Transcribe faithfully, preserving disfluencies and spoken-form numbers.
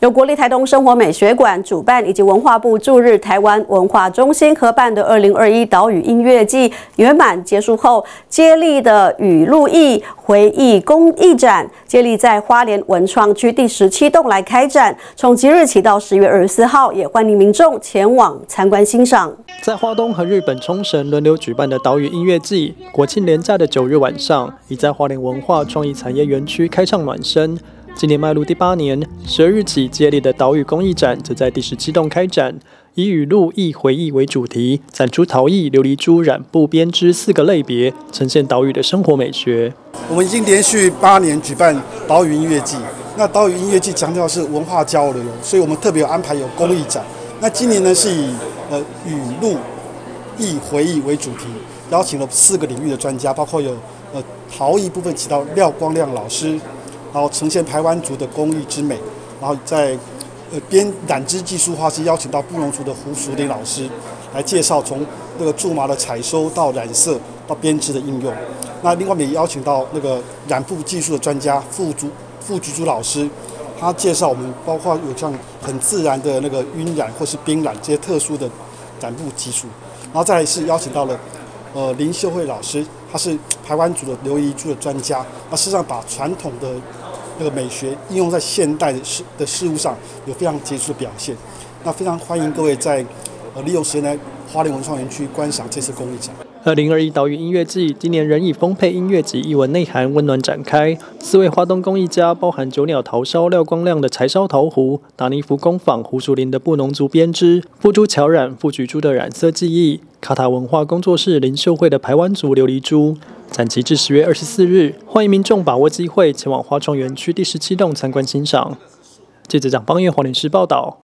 由国立台东生活美学馆主办，以及文化部驻日台湾文化中心合办的二零二一岛屿音乐季圆满结束后，接力的语录艺回忆公益展，接力在花莲文创区第十七栋来开展，从即日起到十月二十四号，也欢迎民众前往参观欣赏。 在花东和日本冲绳轮流举办的岛屿音乐季，国庆连假的九日晚上，已在花莲文化创意产业园区开唱暖身。今年迈入第八年，十二日起接力的岛屿公益展则在第十七栋开展，以语录忆回忆为主题，展出陶艺、琉璃珠、染布、编织四个类别，呈现岛屿的生活美学。 我们已经连续八年举办岛屿音乐季，那岛屿音乐季强调是文化交流，所以我们特别有安排有公益展。那今年呢是以呃语录忆回忆为主题，邀请了四个领域的专家，包括有呃陶艺部分请到廖光亮老师。然后呈现排湾族的工艺之美，然后在呃编染织技术画是邀请到布农族的胡淑玲老师来介绍从那个苎麻的采收到染色到编织的应用。那另外也邀请到那个染布技术的专家傅竹傅菊竹老师，他介绍我们包括有像很自然的那个晕染或是冰染这些特殊的染布技术。然后再来是邀请到了呃林秀慧老师，他是排湾族的琉璃珠的专家，那事实上把传统的那个美学应用在现代的事的事物上，有非常杰出的表现。那非常欢迎各位在呃利用时间来花莲文创园区观赏这次公益展。 二零二一岛屿音乐季今年仍以丰沛音乐及艺文内涵温暖展开。四位花东工艺家，包含九鸟陶烧廖光亮的柴烧陶壶、达尼福工坊胡淑林的布农族编织、付珠巧染、付菊珠的染色技艺、卡塔文化工作室林秀慧的排湾族琉璃珠。展期至十月二十四日，欢迎民众把握机会前往花创园区第十七栋参观欣赏。记者蒋邦彦花莲市报道。